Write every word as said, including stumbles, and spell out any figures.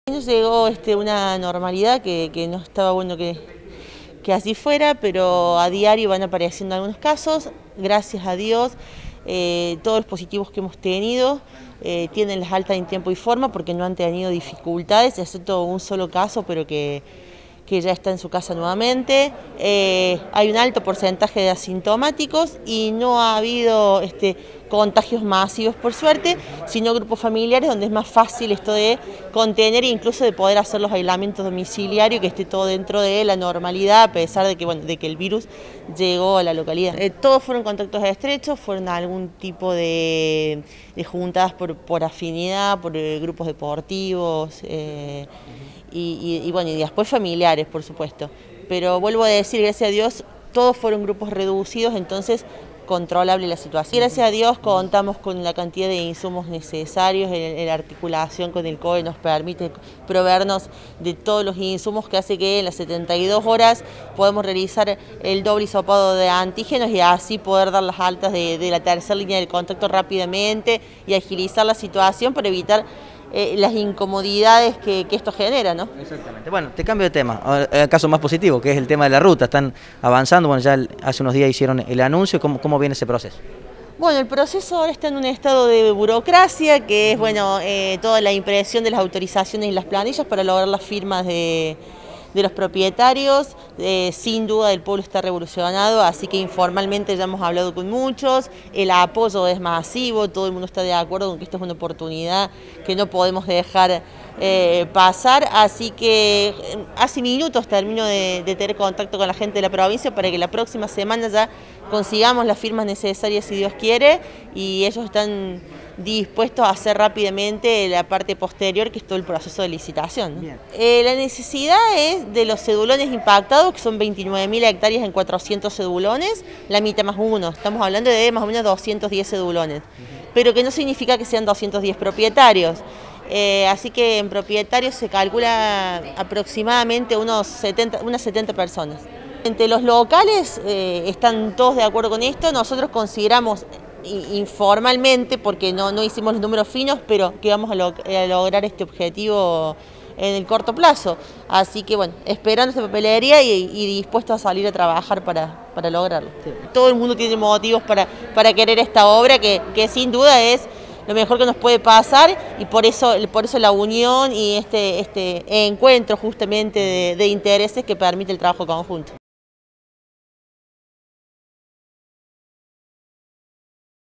Llegó este, una normalidad que, que no estaba bueno que, que así fuera, pero a diario van apareciendo algunos casos. Gracias a Dios, eh, todos los positivos que hemos tenido eh, tienen las altas en tiempo y forma porque no han tenido dificultades, excepto un solo caso, pero que, que ya está en su casa nuevamente. Eh, hay un alto porcentaje de asintomáticos y no ha habido este, contagios masivos por suerte, sino grupos familiares donde es más fácil esto de contener e incluso de poder hacer los aislamientos domiciliarios, que esté todo dentro de la normalidad a pesar de que, bueno, de que el virus llegó a la localidad. Eh, todos fueron contactos estrechos, fueron algún tipo de, de juntadas por, por afinidad, por eh, grupos deportivos, eh, y, y, y bueno, y después familiares, por supuesto. Pero vuelvo a decir, gracias a Dios, todos fueron grupos reducidos, entonces controlable la situación. Gracias a Dios contamos con la cantidad de insumos necesarios, en la articulación con el C O E nos permite proveernos de todos los insumos que hace que en las setenta y dos horas podemos realizar el doble hisopado de antígenos y así poder dar las altas de, de la tercera línea del contacto rápidamente y agilizar la situación para evitar Eh, las incomodidades que, que esto genera, ¿no? Exactamente. Bueno, te cambio de tema, el caso más positivo, que es el tema de la ruta. Están avanzando, bueno, ya el, hace unos días hicieron el anuncio. ¿Cómo, cómo viene ese proceso? Bueno, el proceso ahora está en un estado de burocracia, que es, bueno, eh, toda la impresión de las autorizaciones y las planillas para lograr las firmas de... de los propietarios. Eh, sin duda el pueblo está revolucionado, así que informalmente ya hemos hablado con muchos, el apoyo es masivo, todo el mundo está de acuerdo con que esta es una oportunidad que no podemos dejar eh, pasar, así que hace minutos termino de, de tener contacto con la gente de la provincia para que la próxima semana ya consigamos las firmas necesarias si Dios quiere, y ellos están dispuestos a hacer rápidamente la parte posterior, que es todo el proceso de licitación, ¿no? Eh, la necesidad es de los cedulones impactados, que son veintinueve mil hectáreas en cuatrocientos cedulones, la mitad más uno, estamos hablando de más o menos doscientos diez cedulones, uh-huh. Pero que no significa que sean doscientos diez propietarios. Eh, así que en propietarios se calcula aproximadamente unos setenta, unas setenta personas. Entre los locales eh, están todos de acuerdo con esto, nosotros consideramos informalmente, porque no, no hicimos los números finos, pero que vamos a, lo, a lograr este objetivo en el corto plazo. Así que bueno, esperando esta papelería y, y dispuestos a salir a trabajar para, para lograrlo. Sí. Todo el mundo tiene motivos para, para querer esta obra, que, que sin duda es lo mejor que nos puede pasar, y por eso, por eso la unión y este, este encuentro justamente de, de intereses que permite el trabajo conjunto.